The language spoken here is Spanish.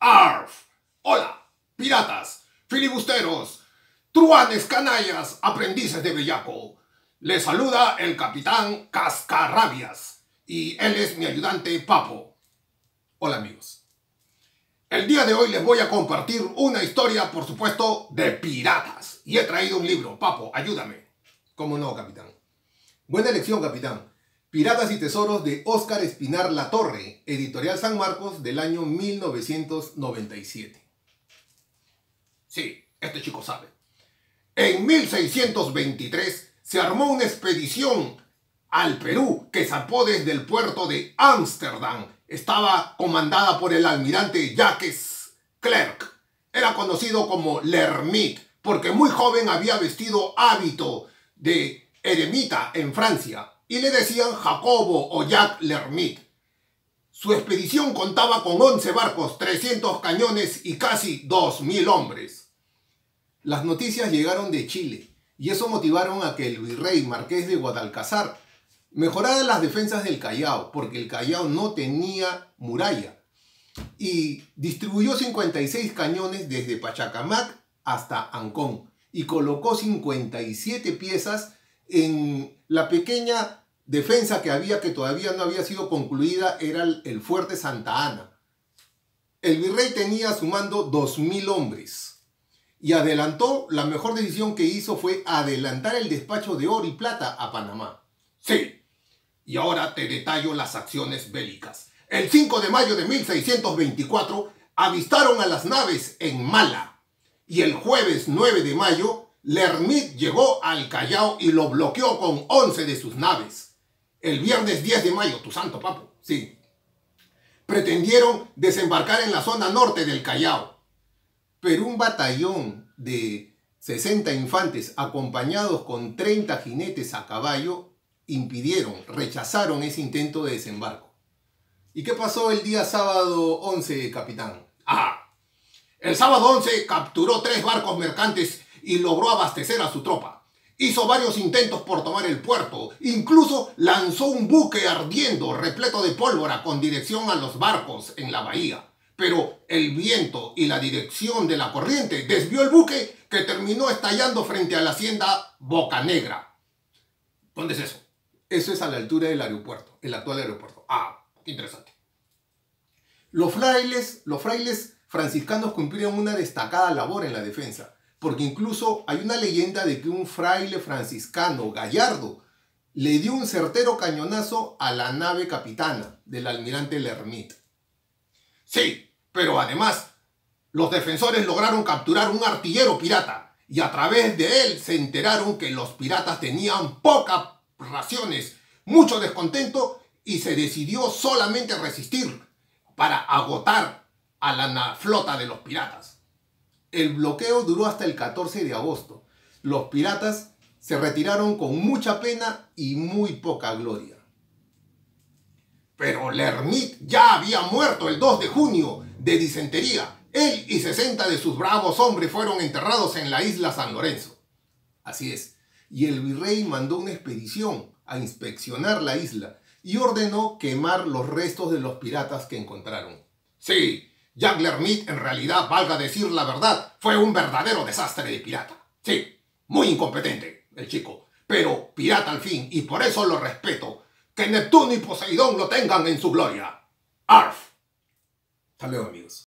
¡Arf! Hola, piratas, filibusteros, truanes canallas, aprendices de bellaco. Les saluda el capitán Cascarrabias y él es mi ayudante Papo. Hola amigos. El día de hoy les voy a compartir una historia, por supuesto, de piratas. Y he traído un libro. Papo, ayúdame. ¿Cómo no, capitán? Buena elección, capitán. Piratas y Tesoros de Óscar Espinar Latorre, editorial San Marcos del año 1997. Sí, este chico sabe. En 1623 se armó una expedición al Perú que zarpó desde el puerto de Ámsterdam. Estaba comandada por el almirante Jacques Clerc. Era conocido como l'Hermite porque muy joven había vestido hábito de eremita en Francia y le decían Jacobo o Jacques l'Hermite. Su expedición contaba con 11 barcos, 300 cañones y casi 2000 hombres. Las noticias llegaron de Chile y eso motivaron a que el virrey Marqués de Guadalcazar mejorara las defensas del Callao, porque el Callao no tenía muralla, y distribuyó 56 cañones desde Pachacamac hasta Ancón y colocó 57 piezas en la pequeña defensa que había, que todavía no había sido concluida, era el fuerte Santa Ana. El virrey tenía a su mando 2000 hombres y adelantó. La mejor decisión que hizo fue adelantar el despacho de oro y plata a Panamá. Sí, y ahora te detallo las acciones bélicas. El 5 de mayo de 1624 avistaron a las naves en Mala y el jueves 9 de mayo l'Hermite llegó al Callao y lo bloqueó con 11 de sus naves. El viernes 10 de mayo, tu santo papo, sí, pretendieron desembarcar en la zona norte del Callao, pero un batallón de 60 infantes acompañados con 30 jinetes a caballo rechazaron ese intento de desembarco. ¿Y qué pasó el día sábado 11, capitán? El sábado 11 capturó 3 barcos mercantes y logró abastecer a su tropa. Hizo varios intentos por tomar el puerto, incluso lanzó un buque ardiendo repleto de pólvora con dirección a los barcos en la bahía. Pero el viento y la dirección de la corriente desvió el buque, que terminó estallando frente a la hacienda Bocanegra. ¿Dónde es eso? Eso es a la altura del aeropuerto, el actual aeropuerto. Qué interesante. Los frailes franciscanos cumplieron una destacada labor en la defensa, porque incluso hay una leyenda de que un fraile franciscano, Gallardo, le dio un certero cañonazo a la nave capitana del almirante l'Hermite. Sí, pero además los defensores lograron capturar un artillero pirata y a través de él se enteraron que los piratas tenían pocas raciones, mucho descontento, y se decidió solamente resistir para agotar a la flota de los piratas. El bloqueo duró hasta el 14 de agosto. Los piratas se retiraron con mucha pena y muy poca gloria. Pero l'Hermite ya había muerto el 2 de junio de disentería. Él y 60 de sus bravos hombres fueron enterrados en la isla San Lorenzo. Así es. Y el virrey mandó una expedición a inspeccionar la isla y ordenó quemar los restos de los piratas que encontraron. Sí, Jacques l'Hermite, en realidad, valga decir la verdad, fue un verdadero desastre de pirata. Sí, muy incompetente el chico, pero pirata al fin, y por eso lo respeto. Que Neptuno y Poseidón lo tengan en su gloria. ¡Arf! Hasta luego, amigos.